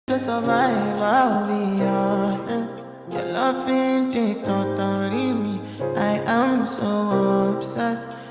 To survive, I'll be honest. Your love ain't it, totally me. I am so obsessed.